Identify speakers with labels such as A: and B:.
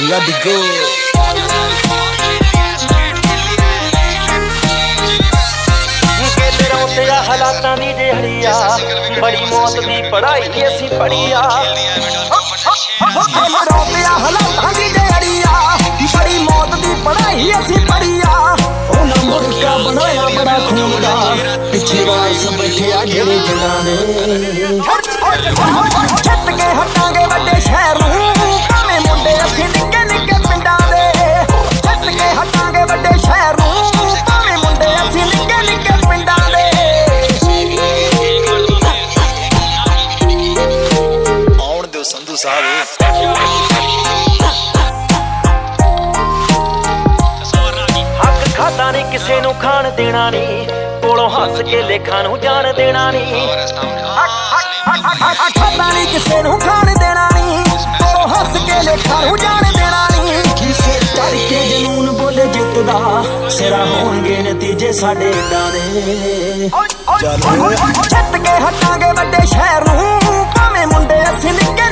A: Let it go.
B: हालातां दी दिहाड़ी आ बड़ी मौत दी पढ़ाई असीं पढ़ी आ
A: हालातां दी दिहाड़ी आ बड़ी मौत दी पढ़ाई असीं पढ़ी आ उन्हां मुल्का बनाया बड़ा खून दा पिछे वारस बैठे आ जेड़े जिन्हां ने छत के हटांगे वड्डे शहर नूं भावें मुंडे असीं निक्के निक्के पिंडां दे छत के हटांगे वड्डे शहर नूं भावें मुंडे असीं निक्के निक्के पिंडां दे
C: संधू साहब
B: हक खाता नहीं किसे नू खान देना नहीं कोलों हस के लेखा नू जान देना नहीं
A: खाता नहीं किसे नू खान देना नहीं कोलों हस के लेखा नू जान देना नहीं किसे चढ़ के जनून बोले जितदा सिरा होणगे नतीजे साडे डाने छत के हटांगे वड्डे शहर नू भावें मुंडे असीं निक्के